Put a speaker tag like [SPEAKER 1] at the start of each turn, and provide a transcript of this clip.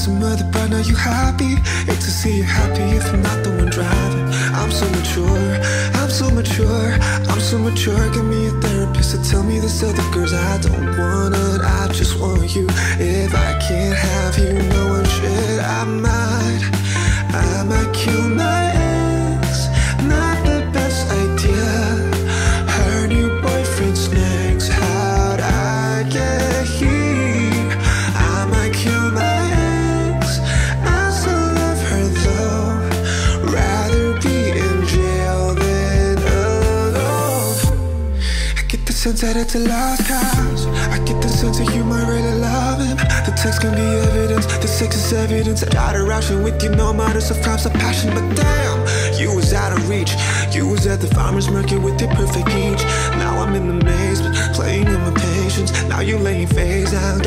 [SPEAKER 1] some other, but now you happy. Hate to see you happy if I'm not the one driving. I'm so mature, I'm so mature, I'm so mature. Give me a therapist to tell me this other girls I don't want it, I just want you. If I can't have you, no one should. I might kill my ex. Not the best idea. Her new boyfriend's next. How'd I get here? I might kill my ex. I still love her though. Rather be in jail than alone. I get the sense that it's a lost cause. I get the sense that you might really love him. The text can be evidence, the sex is evidence. I got a ration with you, no matters of crimes of passion. But damn, you was out of reach. You was at the farmer's market with your perfect peach. Now I'm in the maze, but playing in my patience. Now you laying face down,